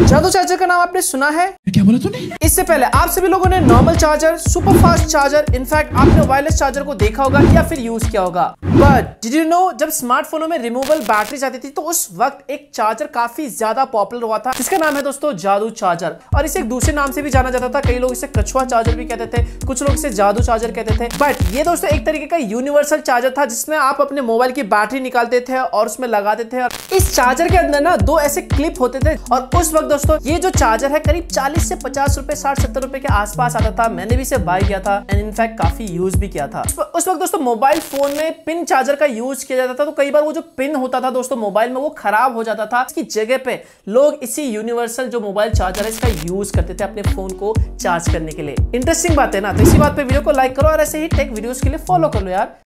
जादू चार्जर का नाम आपने सुना है? क्या बोला तूने? इससे पहले आप सभी लोगों ने normal charger, super fast charger, in fact आपने वायरलेस चार्जर को देखा होगा या फिर यूज किया होगा। बट डिड यू नो, जब स्मार्टफोनों में रिमूवेबल बैटरीज आती थी तो उस वक्त एक चार्जर काफी ज्यादा पॉपुलर हुआ था, जिसका नाम है दोस्तों जादू चार्जर। और इसे एक दूसरे नाम से भी जाना जाता था। कई लोग इसे कछुआ चार्जर भी कहते थे, कुछ लोग इसे जादू चार्जर कहते थे। बट ये दोस्तों एक तरीके का यूनिवर्सल चार्जर था, जिसमें आप अपने मोबाइल की बैटरी निकालते थे और उसमें लगाते थे। और इस चार्जर के अंदर ना दो ऐसे क्लिप होते थे। और उस वक्त दोस्तों ये जो चार्जर है करीब 40 से 50 रुपए, 60-70 रुपए के आसपास आता था। मैंने भी इसे बाय किया था एंड इनफैक्ट काफी यूज भी किया था। उस वक्त दोस्तों मोबाइल फोन में पिन चार्जर का यूज किया जाता था, तो कई बार वो जो पिन होता था दोस्तों मोबाइल में वो खराब हो जाता था। इसकी जगह पे लोग इसी यूनिवर्सल जो मोबाइल चार्जर है इसका यूज करते थे अपने फोन को चार्ज करने के लिए। इंटरेस्टिंग बात है ना। तो इसी बात पे वीडियो को लाइक करो और ऐसे ही टेक वीडियोस के लिए फॉलो कर लो यार।